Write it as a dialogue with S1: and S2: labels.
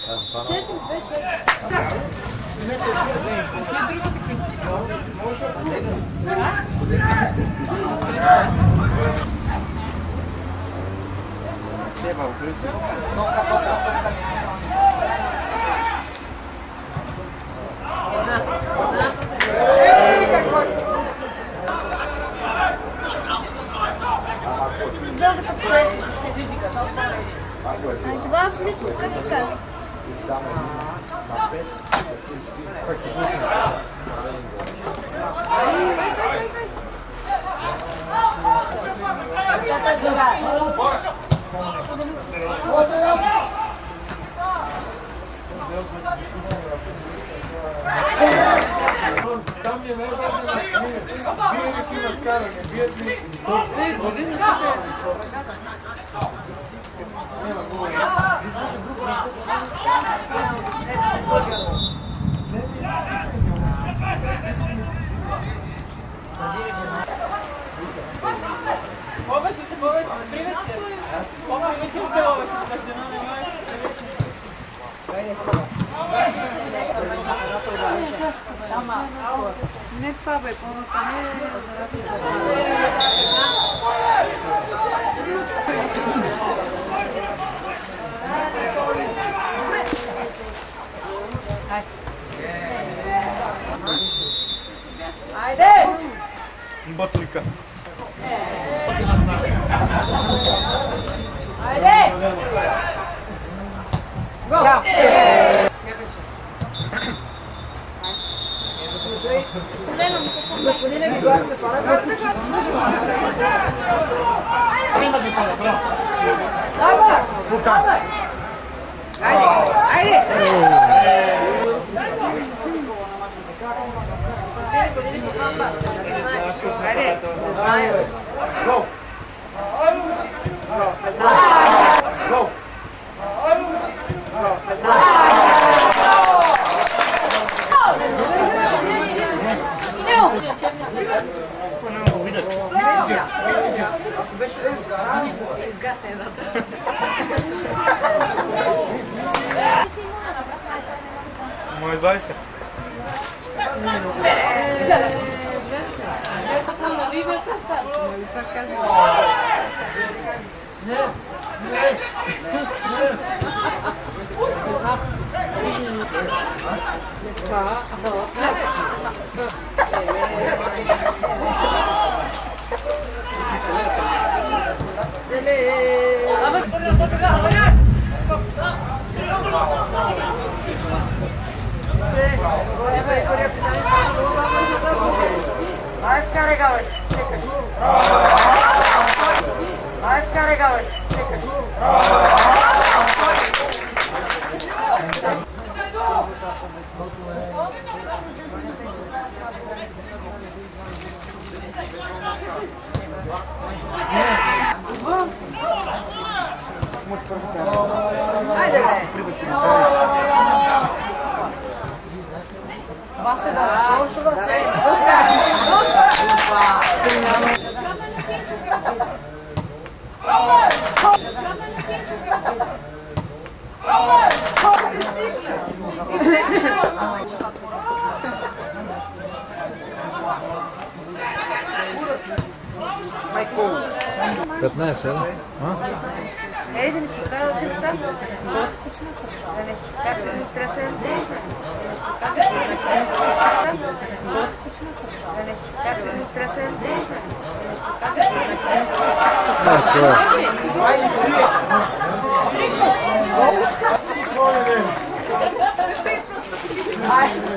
S1: Това смисъл, как се казва?
S2: Там ми е най-важно да смине. Биенето на скаране, бият ми...
S3: Година тук
S4: Повече се повече, привече. Повече се повече,
S3: не това бе, по-ната не е
S4: Айде!
S2: Батурика.
S4: Айде! Го!
S2: Султан.
S3: Айде! Айде! Айде!
S2: Go! Go! Мой 20.
S3: Vai ficar legal esse, chicas. Vai ficar legal esse, chicas. Você dá, vamos você.
S2: Michael.
S5: 15, да?
S3: Ей, да не се трябва да те там. Как се ми стреса? Как се ми стреса?
S2: Айде!